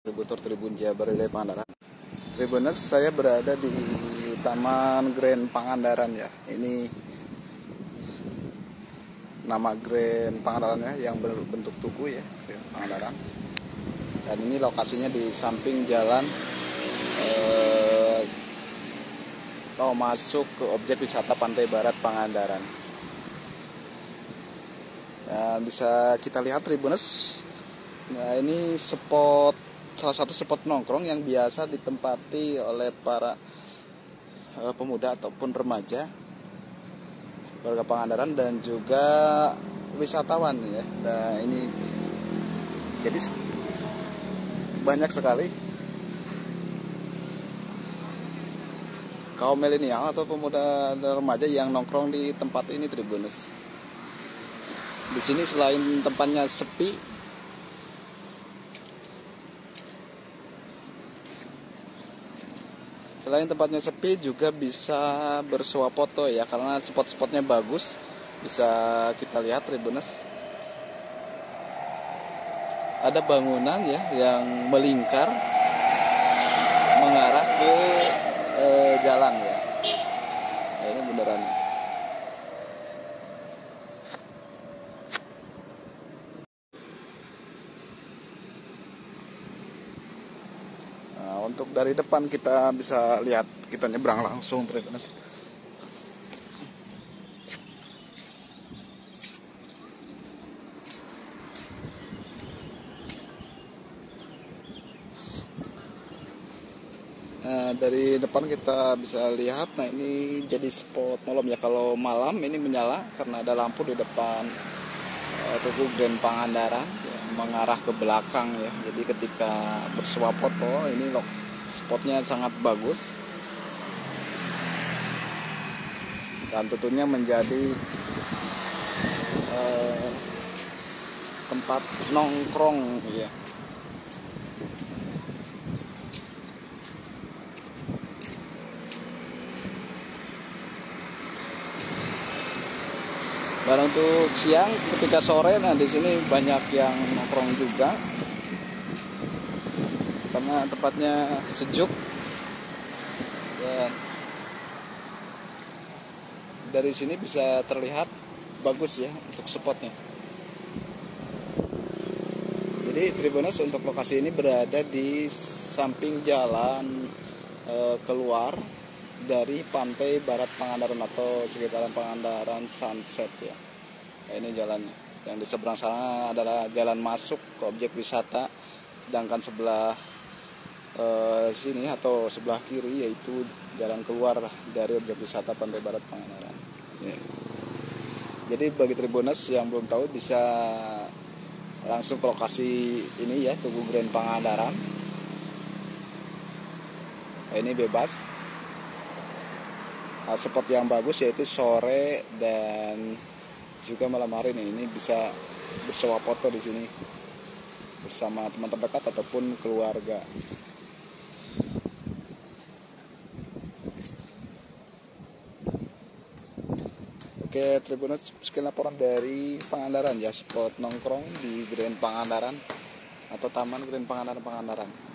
Distributor Tribun Jabar Wilayah Pangandaran. Tribuners, saya berada di Taman Grand Pangandaran ya. Ini nama Grand Pangandaran ya, yang berbentuk tugu ya, Grand Pangandaran. Dan ini lokasinya di samping jalan masuk ke objek wisata Pantai Barat Pangandaran. Dan bisa kita lihat Tribuners, nah ini salah satu spot nongkrong yang biasa ditempati oleh para pemuda ataupun remaja warga Pangandaran dan juga wisatawan ya. Nah ini jadi banyak sekali kaum milenial atau pemuda dan remaja yang nongkrong di tempat ini Tribuners. Di sini selain tempatnya sepi, juga bisa bersuah foto ya, karena spot-spotnya bagus. Bisa kita lihat Tribuners, ada bangunan ya yang melingkar mengarah ke jalan ya. Nah, ini beneran. Untuk dari depan kita bisa lihat, kita nyebrang langsung Tribuners. Dari depan kita bisa lihat, nah ini jadi spot malam ya. Kalau malam ini menyala karena ada lampu di depan tugu Grand Pangandaran yang mengarah ke belakang ya. Jadi ketika bersuah foto ini spotnya sangat bagus dan tentunya menjadi tempat nongkrong ya. Dan untuk siang ketika sore, nah di sini banyak yang nongkrong juga karena tempatnya sejuk dan dari sini bisa terlihat bagus ya untuk spotnya. Jadi Tribuners, untuk lokasi ini berada di samping jalan keluar dari Pantai Barat Pangandaran atau sekitaran Pangandaran Sunset ya. Nah, ini jalannya. Yang di seberang sana adalah jalan masuk ke objek wisata, sedangkan sebelah sini atau sebelah kiri yaitu jalan keluar dari objek wisata Pantai Barat Pangandaran. Ya. Jadi bagi Tribuners yang belum tahu bisa langsung ke lokasi ini ya, Tugu Grand Pangandaran. Nah, ini bebas. Spot yang bagus yaitu sore dan juga malam hari nih. Ini bisa bersuah foto di sini bersama teman terdekat ataupun keluarga. Oke Tribuners, sekian laporan dari Pangandaran ya, spot nongkrong di Grand Pangandaran atau Taman Grand Pangandaran.